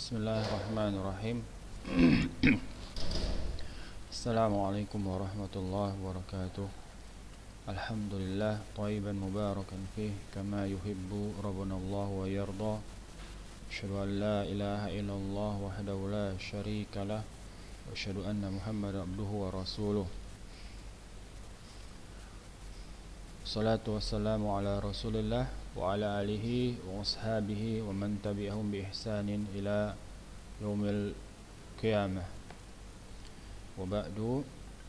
Bismillahirrahmanirrahim. Assalamualaikum warahmatullahi wabarakatuh. Alhamdulillah thayyiban mubarakan fih kama yuhibbu rabbuna Allah wa yarda. Asyhadu an la ilaha illallah wahdahu la syarika lah wa asyhadu anna Muhammadan abduhu wa rasuluh. Salatu wassalamu ala Rasulillah wa ala alihi wa ashabihi wa man tabi'ahum bi ihsanin ila yaumil qiyamah. Wa ba'du.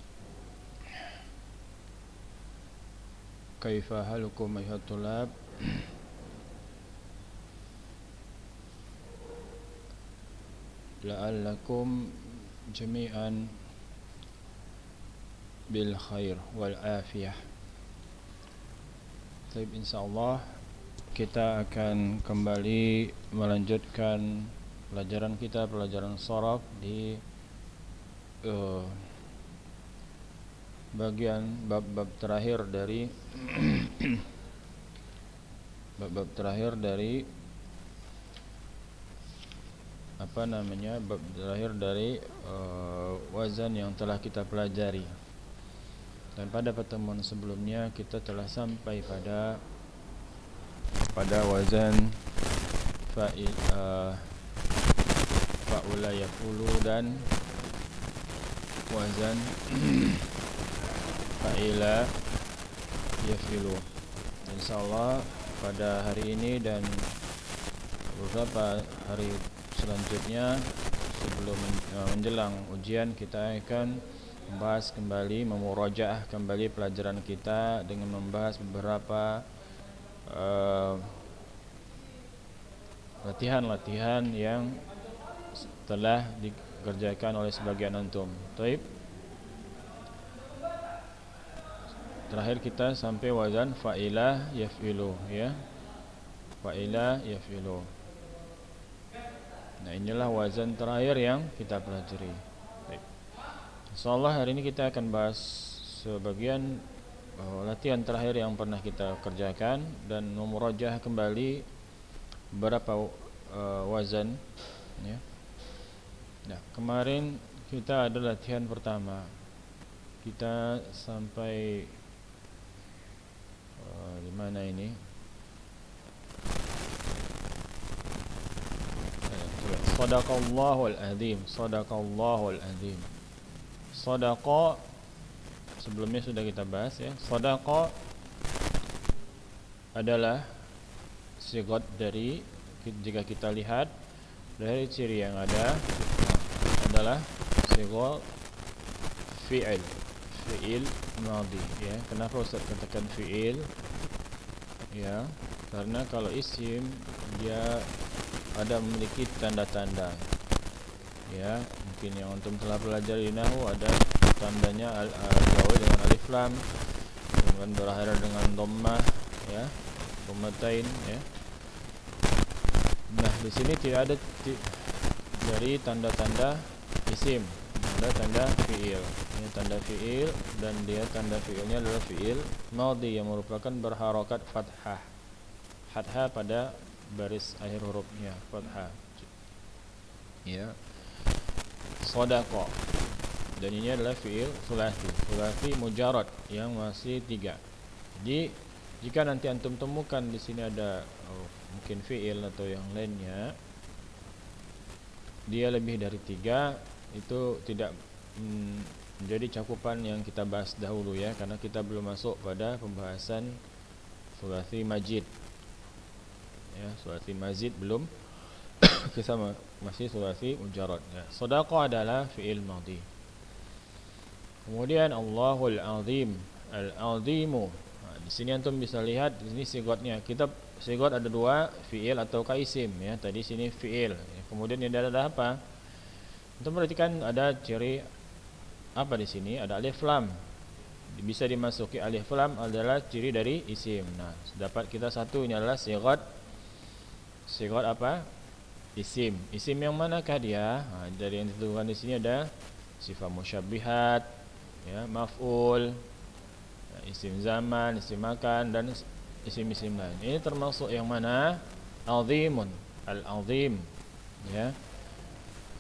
Kaifa halukum ayyuhat tulab? La'allakum jami'an bil khair wal afiyah. Baik, insyaallah kita akan kembali melanjutkan pelajaran kita, pelajaran sharaf di bagian bab-bab terakhir dari bab-bab terakhir dari bab terakhir dari wazan yang telah kita pelajari. Dan pada pertemuan sebelumnya kita telah sampai pada wazan fa'ula yaf'ulu dan wazan fa'ila yaf'ilu. Insyaallah pada hari ini dan beberapa hari selanjutnya sebelum menjelang ujian kita akan membahas kembali, memurajaah kembali pelajaran kita dengan membahas beberapa latihan-latihan yang telah dikerjakan oleh sebagian antum. Baik. Terakhir kita sampai wazan fa'ilah yaf'ilu, ya. Fa'ilah yaf'ilu. Nah, inilah wazan terakhir yang kita pelajari. Insyaallah hari ini kita akan bahas sebagian latihan terakhir yang pernah kita kerjakan dan memurajaah kembali beberapa wazan, ya. Nah, kemarin kita ada latihan pertama. Kita sampai di mana ini? Shadaqallahul azim, shadaqallahul azim. Shadaqa sebelumnya sudah kita bahas, ya. Shadaqa adalah sigat dari, jika kita lihat dari ciri yang ada adalah sigat fi'il madhi, ya. Kenapa Ustaz katakan fi'il? Ya, karena kalau isim dia ada memiliki tanda-tanda, ya. Mungkin yang antum telah pelajari nahwu ada tandanya al-jawab dengan alif lam, dengan berakhir dengan dhammah, ya, dhammatain, ya. Nah, di sini tidak ada dari tanda-tanda isim, ada tanda fi'il. Ini tanda fi'il dan dia tanda fi'ilnya adalah fi'il madhi yang merupakan berharokat fathah. Fathah pada baris akhir hurufnya, fathah. Ya. Shadaqa. Dan ini adalah fi'il sulasi mujarrad yang masih 3. Jadi jika nanti antum temukan di sini ada mungkin fi'il atau yang lainnya dia lebih dari 3, itu tidak menjadi cakupan yang kita bahas dahulu, ya, karena kita belum masuk pada pembahasan sulasi majid, ya. Sulasi majid belum. Kita masih sulasi mujarrad, ya. Shadaqa adalah fi'il madhi. Kemudian Allahul azim, al-azimu. Nah, di sini antum bisa lihat di sini sigatnya. Kita sigat ada 2, fi'il atau isim, ya. Tadi sini fi'il, ya. Kemudian ini ada apa? Antum perhatikan ada ciri apa di sini? Ada alif lam. Bisa dimasuki alif lam adalah ciri dari isim. Nah, dapat kita satu, ini adalah sigat apa? Isim. Isim yang manakah dia? Nah, dari yang ditentukan di sini ada sifat musyabbihat, ya, maf'ul, ya, isim zaman, isim makan dan isim-isim lain. Ini termasuk yang mana? Azimun, al-azim, ya.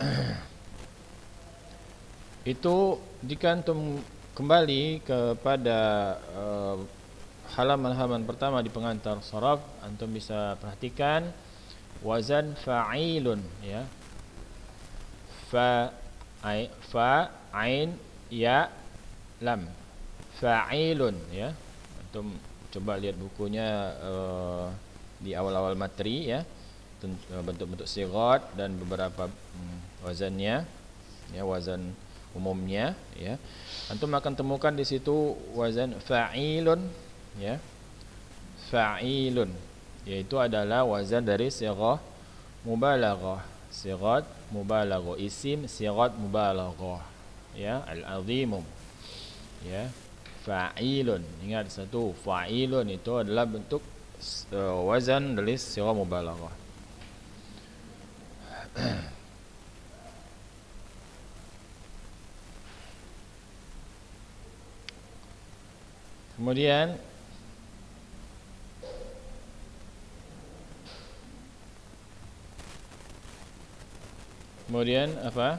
Itu jika antum kembali kepada halaman-halaman pertama di pengantar sharaf, antum bisa perhatikan wazan fa'ilun, ya. Fa ain ya lam, fa'ilun, ya. Antum coba lihat bukunya di awal-awal materi, ya, bentuk-bentuk sighat dan beberapa wazannya, ya, wazan umumnya, ya. Antum akan temukan di situ wazan fa'ilun, ya, fa'ilun, yaitu adalah wazan dari sighah mubalaghah, sighat mubalaghah, isim sighat mubalaghah, ya, al-azimum, ya, fa'ilun. Ingat satu, fa'ilun itu adalah bentuk wazan dari sighah mubalaghah. Kemudian apa?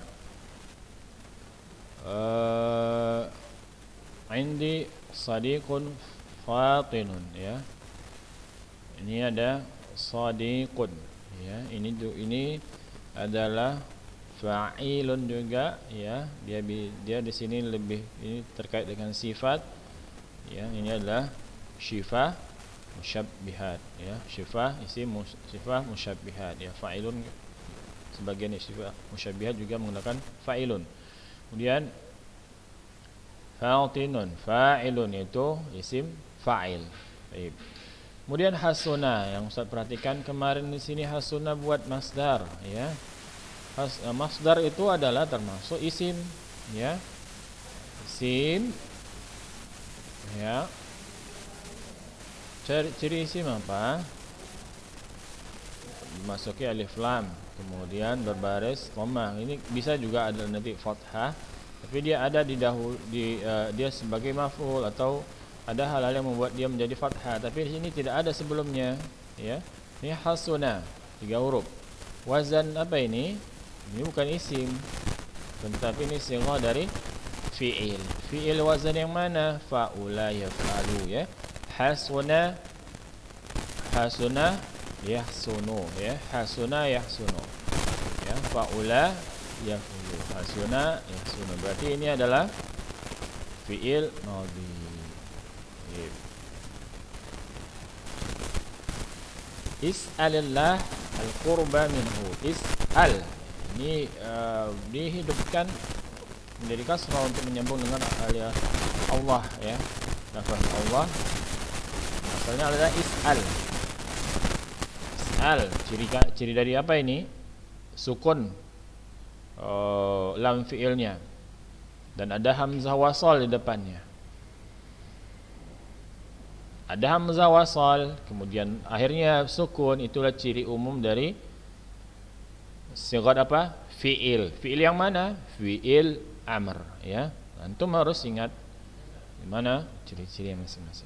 Indi sadiqun fatinun, ya. Ini ada sadiqun, ya. Ini adalah fa'ilun juga, ya. Dia di sini lebih ini terkait dengan sifat, ya. Ini adalah syifah musyabbihat, ya. Syifah isim sifah musyabbihat, ya. Fa'ilun sebagian sifat musyabbihat juga menggunakan fa'ilun. Kemudian fatinun, fa'ilun itu isim fa'il. Baik. Kemudian hasuna, yang Ustaz perhatikan kemarin di sini hasuna buat masdar, ya. Masdar itu adalah termasuk isim, ya. Isim, ya. Ciri isim apa? Masuki alif lam, kemudian berbaris dhammah. Ini bisa juga ada nanti fathah, tapi dia ada dia sebagai maf'ul, atau ada hal-hal yang membuat dia menjadi fathah, tapi di sini tidak ada sebelumnya, ya. Ini hasuna 3 huruf. Wazan apa ini? Ini bukan isim, tetapi ini sighah dari fi'il. Fi'il wazan yang mana? Fa'ula yaf'alu, ya. Hasuna yahsunu, ya. Hasuna yahsunu, ya. Fa'ula yaf'ulu, hasuna yahsunu. Berarti ini adalah fi'il madhi. Is'alillah al-qurba minhu. Is'al ini dihidupkan menjadi kasrah untuk menyambung dengan Allah, ya. Lafaz Allah asalnya adalah is'al. Ciri dari apa ini? Sukun lam fi'ilnya, dan ada hamzah wasal di depannya. Ada hamzah wasal, kemudian akhirnya sukun. Itulah ciri umum dari sighat apa? Fi'il. Fi'il yang mana? Fi'il amr, ya. Antum harus ingat di mana ciri-ciri masing-masing.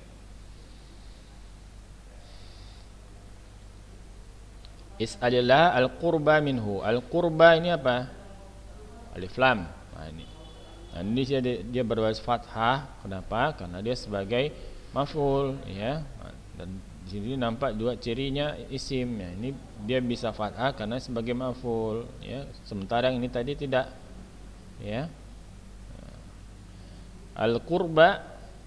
Is'alillah al-qurba minhu. Al-qurba ini apa? Alif lam. Nah, ini dia berbaris fathah. Kenapa? Karena dia sebagai maf'ul, ya. Dan di sini nampak dua cirinya isim, ya. Ini dia bisa fathah karena sebagai maf'ul, ya. Sementara yang ini tadi tidak, ya. Al-qurba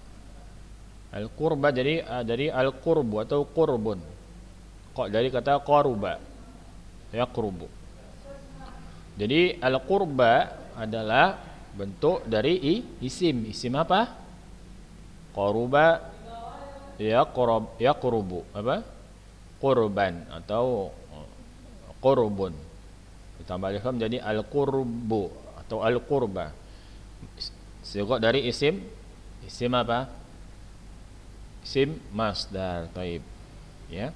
jadi dari al-qurbu atau qurbun. Kok dari kata qaruba, ya, qurbu. Jadi al-qurba adalah bentuk dari isim. Isim apa? Qaruba, ya, qurubu, apa? Qurban atau qurbun. Ditambah alif lam jadi al-qurbu atau al-qurba. Sighat dari isim apa? Isim masdar. Baik, ya.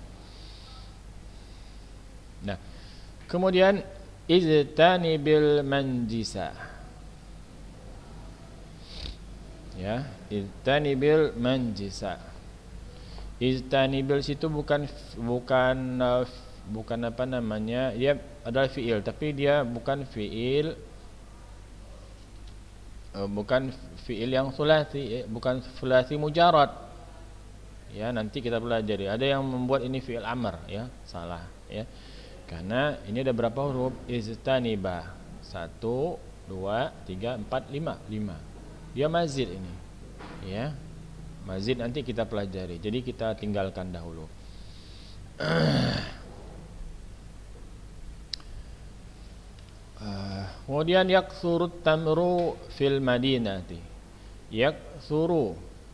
Nah, kemudian ijtanibil manjisa, ya. Ijtanibil manjisa. Ijtanibil situ bukan bukan apa namanya, dia adalah fiil tapi dia bukan fiil yang sulasi, bukan sulasi mujarad. Ya, nanti kita pelajari. Ada yang membuat ini fiil amr, ya, salah, ya. Karena ini ada berapa huruf? Ijtaniba. 1 2 3 4 5. Dia mazid ini. Ya. Mazid nanti kita pelajari. Jadi kita tinggalkan dahulu. Kemudian yaksurut tamru fil madinati. Yaksuru.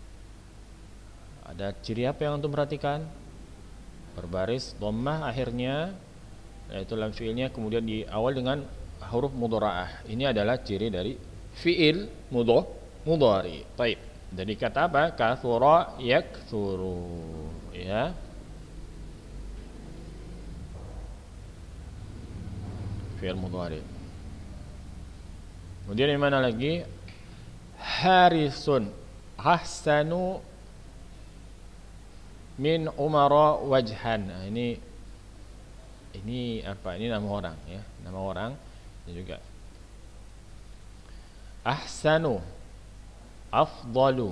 Ada ciri apa yang antum perhatikan? Berbaris dhammah akhirnya, yaitu lam fiilnya, kemudian di awal dengan huruf mudharaah. Ini adalah ciri dari fiil mudhari. Baik. Jadi kata apa? Katsura yaksuru, ya. Fiil mudhari. Kemudian yang mana lagi? Harisun ahsanu min umara wajhan. Nah, ini apa? Ini nama orang, ya. Nama orang dan juga ahsanu, afdalu.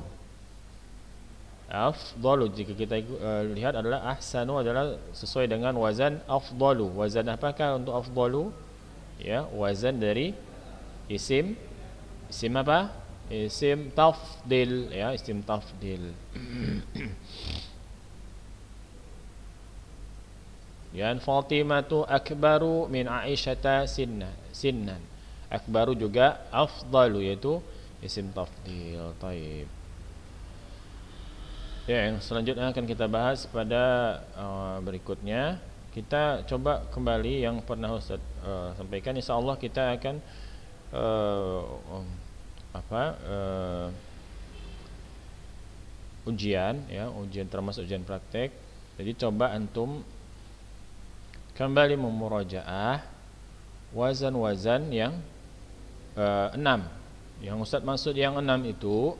Afdalu jika kita lihat adalah ahsanu adalah sesuai dengan wazan afdalu. Wazan apakah untuk afdalu? Ya, wazan dari isim apa? Isim tafdil, ya, isim tafdil. Dan Fatimatu akbaru min Aisyata sinnan. Akbaru juga afdalu, yaitu isim tafdil. Taib. Ya, yang selanjutnya akan kita bahas pada berikutnya. Kita coba kembali yang pernah Ustaz sampaikan. Insyaallah kita akan ujian, ya, ujian termasuk ujian praktek. Jadi coba antum kembali memurajaah wazan-wazan yang 6. Yang Ustaz maksud yang 6 itu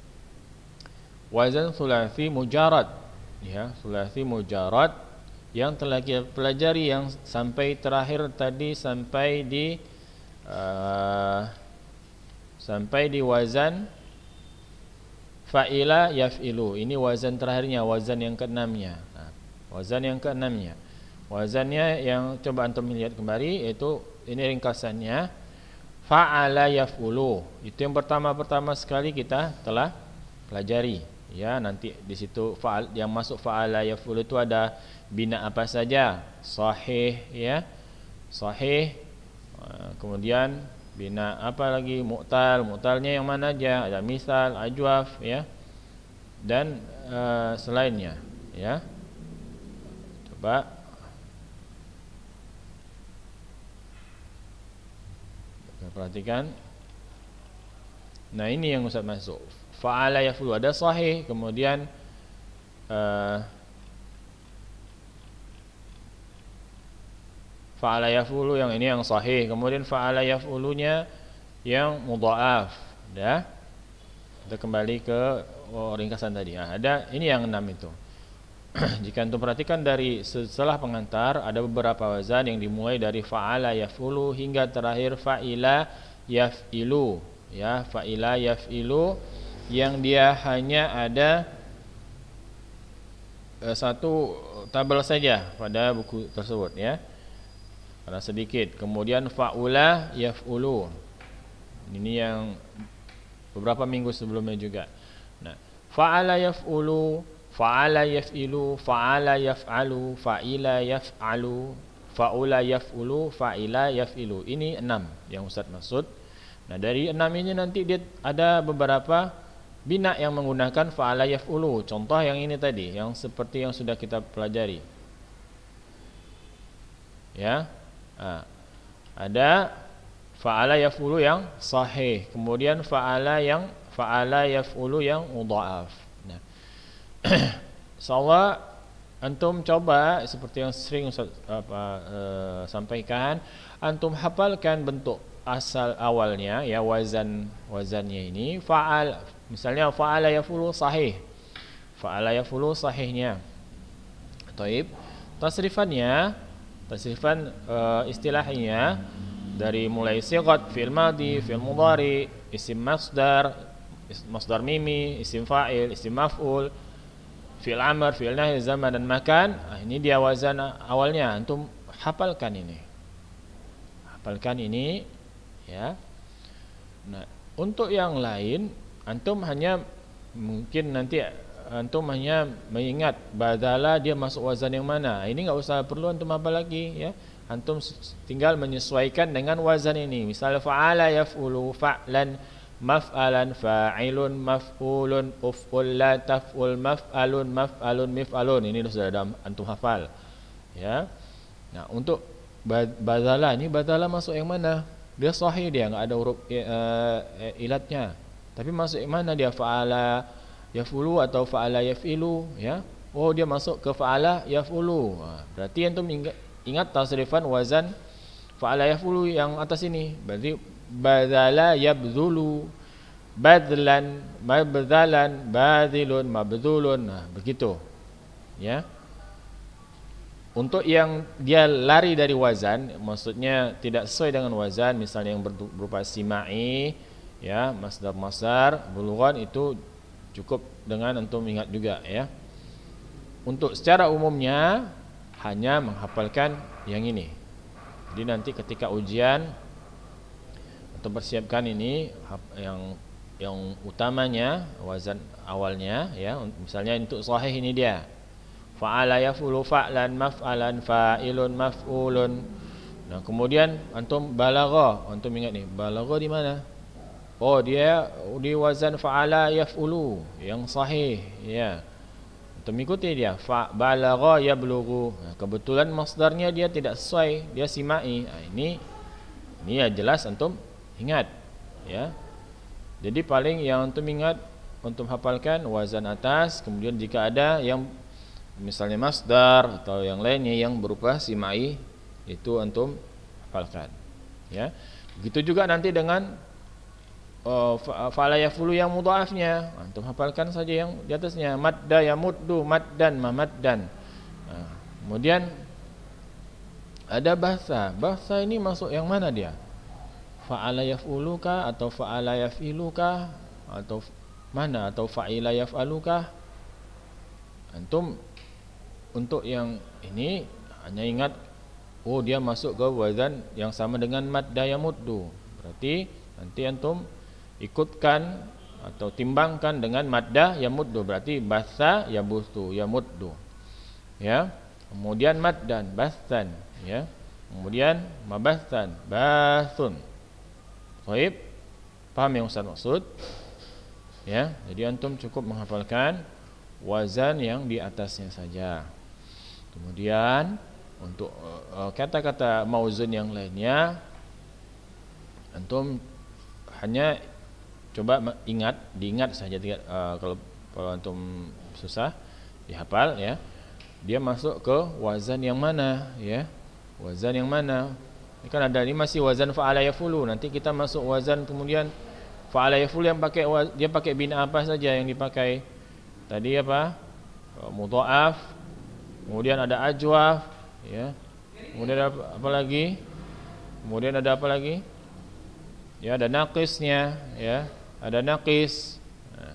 wazan sulasi mujarad, ya, sulasi mujarad yang telah kita pelajari, yang sampai terakhir tadi sampai di wazan fa'ila yaf'ilu. Ini wazan terakhirnya, wazan yang ke-6-nya. Nah, wazan yang ke-6-nya. Wazannya yang coba antum lihat kembali, yaitu ini ringkasannya fa'ala yaf'ulu. Itu yang pertama sekali kita telah pelajari, ya. Nanti di situ fa'al yang masuk fa'ala yaf'ulu itu ada bina apa saja? Sahih, ya. Sahih. Kemudian bina apa lagi? Mu'tal. Mu'talnya yang mana aja? Ada misal, ajwaf, ya. Dan selainnya, ya. Coba perhatikan. Nah, ini yang Ustaz masuk. Fa'ala yaf'ulu ada sahih, kemudian fa'ala yaf'ulu yang ini yang sahih, kemudian fa'ala yaf'ulunya yang mudha'af. Dah. Kita kembali ke ringkasan tadi. Nah, ada ini yang 6 itu. Jika antum perhatikan dari setelah pengantar ada beberapa wazan yang dimulai dari fa'ala yaf'ulu hingga terakhir fa'ila yaf'ilu, ya, fa'ila yaf'ilu, yang dia hanya ada satu tabel saja pada buku tersebut, ya. Karena sedikit. Kemudian fa'ula yaf'ulu. Ini yang beberapa minggu sebelumnya juga. Nah, fa'ala yaf'ulu, fa'ala yaf'ilu, fa'ala yaf'alu, fa'ila yaf'alu, fa'ula yaf'ulu, fa'ila yaf'ilu. Ini 6 yang Ustaz maksud. Nah, dari 6 ini nanti dia ada beberapa bina yang menggunakan fa'ala yaf'ulu. Contoh yang ini tadi, yang seperti yang sudah kita pelajari, ya. Nah, ada fa'ala yaf'ulu yang sahih, kemudian fa'ala yaf'ulu yang mudha'af. Nah, insyaallah antum coba seperti yang sering Ustaz sampaikan, antum hafalkan bentuk asal awalnya, ya, wazannya ini fa'al. Misalnya fa'ala yaf'ulu sahih. Fa'ala yaf'ulu sahihnya. Taib. Tasrifannya Tasrifan istilahnya dari mulai sighat, fi'il madhi, fi'il mudhari, isim masdar, masdar mimi, isim fa'il, isim maf'ul, fi'il amr, fi'il nahi, zaman dan makan. Ini dia wazan awalnya. Antum hafalkan ini. Hafalkan ini ya. Nah, untuk yang lain antum hanya mungkin nanti antum hanya mengingat badala dia masuk wazan yang mana. Ini enggak usah perlu antum hafal lagi ya. Antum tinggal menyesuaikan dengan wazan ini. Misalnya fa'ala yaf'ulu, fa'lan, maf'alan, fa'ilun, maf'ulun, uf'ul, la taf'ul, maf'alun, maf'alun, mif'alun. Ini sudah ada antum hafal ya. Nah, untuk badala ini badala masuk yang mana? Dia sahih, dia enggak ada huruf ilatnya. Tapi masuk yang mana dia? Fa'ala yaf'ulu atau fa'ala yaf'ilu ya. Oh, dia masuk ke fa'ala yaf'ulu. Berarti antum ingat tasrifan wazan fa'ala yaf'ulu yang atas ini. Berarti badala yabdhulu, badlan, mabdhalan, badilun, mabdhulun. Nah, begitu. Ya. Untuk yang dia lari dari wazan, maksudnya tidak sesuai dengan wazan, misalnya yang berupa simai ya, masdar-masdar, bulughan, itu cukup dengan antum ingat juga ya. Untuk secara umumnya hanya menghafalkan yang ini. Jadi nanti ketika ujian atau persiapkan ini yang utamanya wazan awalnya ya. Misalnya untuk sahih ini dia. Fa'ala yaf'ulu, fa'lan, maf'alan, fa'ilun, maf'ulun. Nah, kemudian antum balagha. Antum ingat nih, balagha di mana? Oh, dia di wazan fa'ala yaf'ulu yang sahih ya. Antum ikuti dia, balagha yablughu. Nah, kebetulan masdarnya dia tidak sesuai, dia simai. Nah, ini ya jelas antum ingat ya. Jadi paling yang antum ingat, antum hafalkan wazan atas, kemudian jika ada yang misalnya masdar atau yang lainnya yang berupa simai, itu antum hafalkan ya. Begitu juga nanti dengan fa'ala yaf'ulu yang mudha'afnya, antum hafalkan saja yang di atasnya, madda yamuddu, maddan, mamaddan. Nah, kemudian ada bahasa ini masuk yang mana dia? Fa'ala yaf'uluka atau fa'ala yaf'iluka atau mana, atau fa'ila yaf'aluka? Antum untuk yang ini hanya ingat, oh dia masuk ke wazan yang sama dengan madda yamuddu. Berarti nanti antum ikutkan atau timbangkan dengan madda yamuddu. Berarti basa yabuthu yamuddu ya. Kemudian maddan basan ya. Kemudian mabasan basun. Baik, paham yang Ustaz maksud ya. Jadi antum cukup menghafalkan wazan yang di atasnya saja. Kemudian untuk kata-kata mauzun yang lainnya antum hanya coba diingat saja. Kalau antum susah dihafal ya, dia masuk ke wazan yang mana ya, wazan yang mana. Ini kan ada, ini masih wazan fa'ala yaf'ulu. Nanti kita masuk wazan kemudian fa'ala yaf'ulu yang pakai, dia pakai bina apa saja yang dipakai tadi apa? Mudha'af. Kemudian ada ajwaf ya. Kemudian ada apa lagi? Kemudian ada apa lagi? Ya, ada naqisnya ya. Ada naqis. Nah,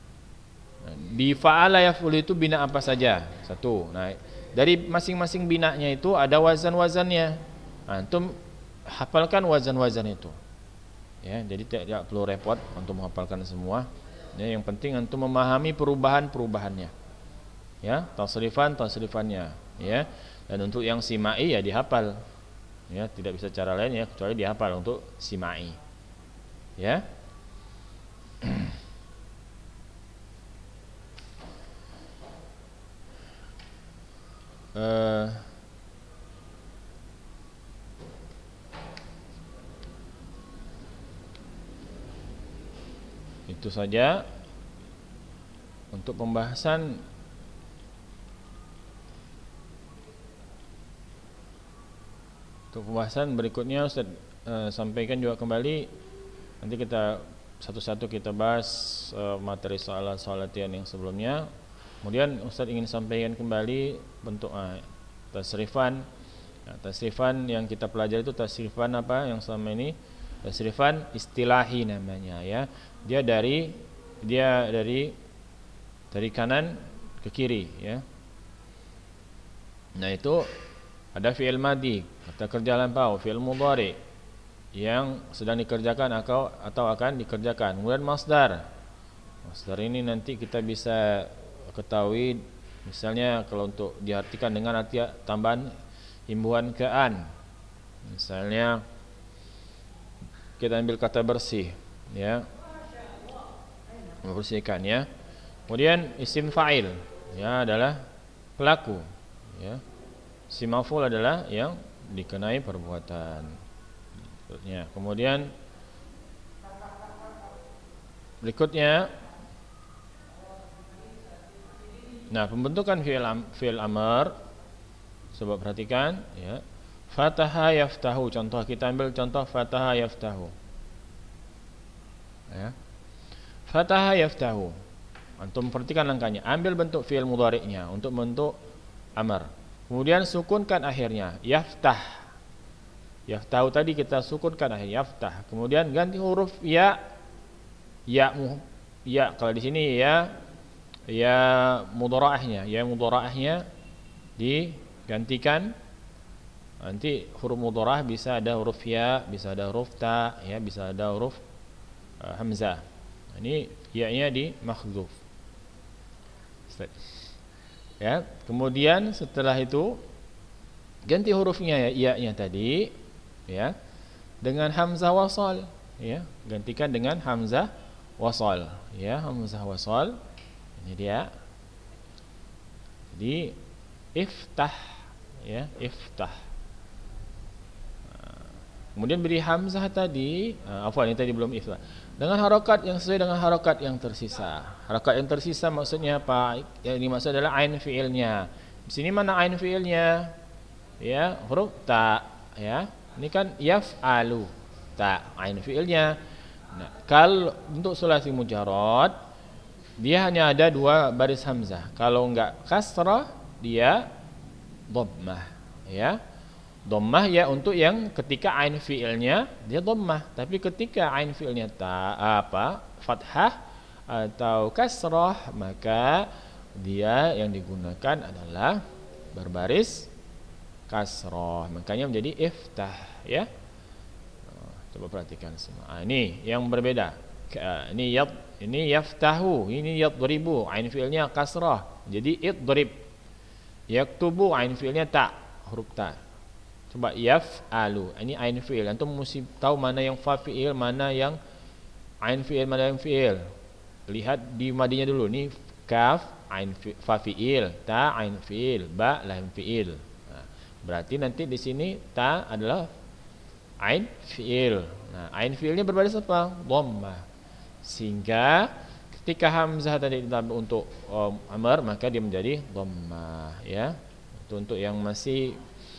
di fa'ala yaf'ulu itu bina apa saja? Satu. Nah, dari masing-masing binanya itu ada wazan-wazannya. Antum hafalkan wazan-wazan itu. Ya, jadi tidak perlu repot untuk menghafalkan semua. Ya, yang penting antum memahami perubahan-perubahannya. Ya, tasrifannya ya. Dan untuk yang simai ya dihafal. Ya, tidak bisa cara lain ya kecuali dihafal untuk simai. Ya. Itu saja untuk pembahasan berikutnya. Ustaz sampaikan juga kembali, nanti kita satu-satu kita bahas materi soal-latihan yang sebelumnya. Kemudian Ustaz ingin sampaikan kembali bentuk tasrifan Nah, tasrifan yang kita pelajari itu tasrifan apa yang selama ini? Tasrifan istilahi namanya ya. Dia dari kanan ke kiri ya. Nah, itu ada fi'il madi, kata kerja lampau, fi'il mudhari yang sedang dikerjakan atau akan dikerjakan. Kemudian masdar. Masdar ini nanti kita bisa ketahui misalnya kalau untuk diartikan dengan arti tambahan imbuhan ke an. Misalnya kita ambil kata bersih ya. Membersihkan ya. Kemudian isim fa'il ya adalah pelaku ya. Isim maf'ul adalah yang dikenai perbuatan. Kemudian berikutnya, nah pembentukan fi'il amr, coba perhatikan ya. Fataha yaftahu, contoh kita ambil contoh fataha yaftahu ya. Fataha yaftahu, antum perhatikan langkahnya, ambil bentuk fi'il mudhari'nya untuk bentuk amr, kemudian sukunkan akhirnya, yaftah. Yaftahu tadi kita sukunkan akhirnya yaftah. Kemudian ganti huruf ya kalau di sini ya mudharaahnya digantikan. Nanti huruf mudharaah bisa ada huruf ya, bisa ada huruf ta ya, bisa ada huruf hamzah. Ini ya-nya di mahdzuf. Ya, kemudian setelah itu ganti hurufnya ya-nya tadi ya dengan hamzah wasal ya, gantikan dengan hamzah wasal ya, hamzah wasal ini dia. Jadi iftah ya, iftah. Kemudian beri hamzah tadi, afwan ini tadi belum iftah, dengan harokat yang sesuai dengan harokat yang tersisa. Harokat yang tersisa maksudnya apa? Yang dimaksud adalah ain fiilnya. Di sini mana ain fiilnya? Ya, huruf ta ya. Ini kan yaf'alu, ta ain fiilnya. Nah, kalau untuk sulasi mujarrad dia hanya ada 2 baris hamzah. Kalau enggak kasrah dia dhammah ya. Dhammah ya untuk yang ketika ain fiilnya dia dhammah, tapi ketika ain fiilnya fathah atau kasrah maka dia yang digunakan adalah berbaris kasrah, makanya menjadi iftah ya. Coba perhatikan semua. Ini yang berbeda. Ini yaftahu, ini yadribu, ain fiilnya kasrah, jadi idrib. Yaktubu, ain fiilnya ta, huruf ta. Coba yaf'alu, ini ain fiil. Antum mesti tahu mana yang fa fiil, mana yang ain fiil, mana yang fiil. Lihat di madinya dulu. Ini kaf ain fa fiil, ta ain fiil, ba lam fiil. Berarti nanti di sini ta adalah ain fiil. Nah, ain fiilnya berbaris apa? Dhammah. Sehingga ketika hamzah tadi ditambah untuk amr maka dia menjadi dhammah ya. Itu untuk yang masih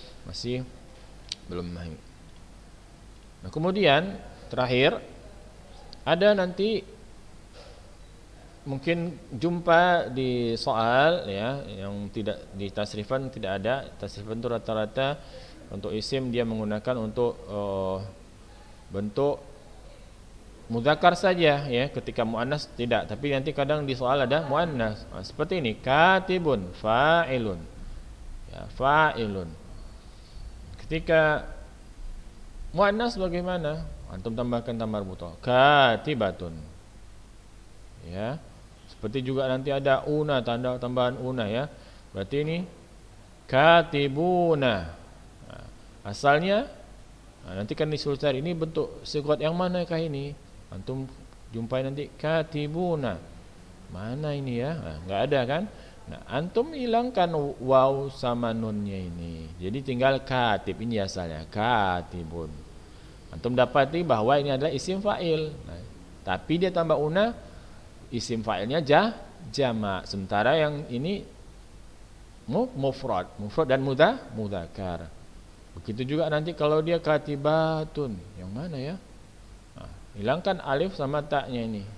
belum memahami. Nah, kemudian terakhir ada nanti mungkin jumpa di soal ya yang tidak di tasrifan, tidak ada tasrifan itu rata-rata untuk isim dia menggunakan untuk bentuk mudzakkar saja ya, ketika muannas tidak, tapi nanti kadang di soal ada muannas. Seperti ini, katibun fa'ilun ya, fa'ilun. Ketika muannas bagaimana? Antum tambahkan tamar buto, katibatun ya. Seperti juga nanti ada una, tanda tambahan una ya. Berarti ini katibuna. Nah, asalnya nanti kan disuruh cari ini bentuk sekuat yang manakah ini. Antum jumpai nanti katibuna. Mana ini ya? Nah, enggak ada kan? Nah, antum hilangkan waw sama nunnya ini. Jadi tinggal katib, ini asalnya katibun. Antum dapati bahwa ini adalah isim fa'il. Nah, tapi dia tambah una, isim fa'ilnya jamak, sementara yang ini mufrad dan mudzakkar. Begitu juga nanti kalau dia katibatun, yang mana ya? Nah, hilangkan alif sama ta-nya ini.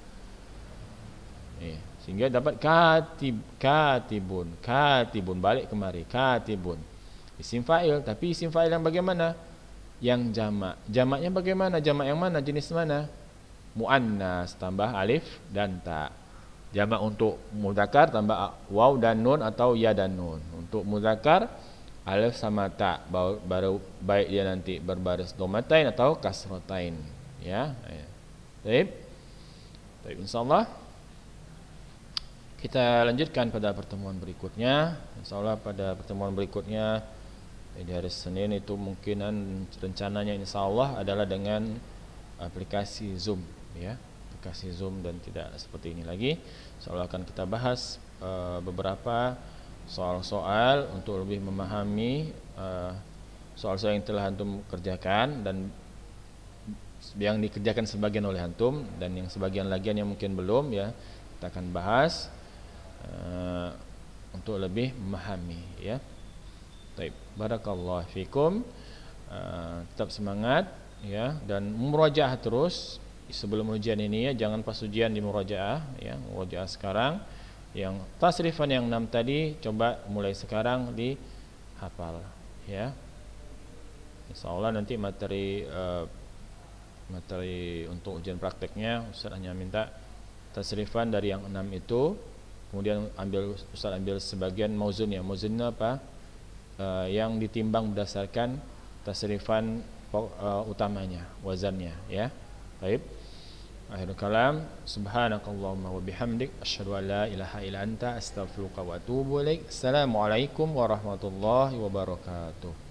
Sehingga dapat katibun, balik kemari katibun. Isim fa'il, tapi isim fa'il yang bagaimana? Yang jamak. Jamaknya bagaimana? Jamak yang mana? Jenis mana? Muannas tambah alif dan ta. Jamak untuk muzakkar tambah waw dan nun atau ya dan nun. Untuk muzakkar alif sama ta, baru baik dia nanti berbaris dhammatain atau kasratain, ya. Baik. Baik, insyaallah kita lanjutkan pada pertemuan berikutnya. Insyaallah pada pertemuan berikutnya di hari Senin itu mungkinan rencananya insyaallah adalah dengan aplikasi Zoom, ya. Aplikasi Zoom dan tidak seperti ini lagi. Insyaallah akan kita bahas beberapa soal-soal untuk lebih memahami soal-soal yang telah antum kerjakan dan yang dikerjakan sebagian oleh antum dan yang sebagian lagi yang mungkin belum, ya. Kita akan bahas untuk lebih memahami, ya. Baik, barakallahu fikum. Tetap semangat, ya, dan murajaah terus sebelum ujian ini, ya. Jangan pas ujian di murajaah, ya. Murajaah sekarang. Yang tasrifan yang 6 tadi coba mulai sekarang dihafal, ya. Insyaallah nanti materi untuk ujian prakteknya Ustaz hanya minta tasrifan dari yang 6 itu, kemudian Ustaz ambil sebagian mauzunnya. Mauzunnya apa? Yang ditimbang berdasarkan tasrifan utamanya, wazannya, ya. Baik. Akhirul kalam, subhanakallahumma wa bihamdik asyhadu an la ilaha illa anta astaghfiruka wa atubu ilaik. Assalamualaikum warahmatullahi wabarakatuh.